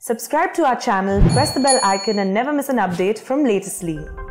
Subscribe to our channel, press the bell icon and never miss an update from Latestly.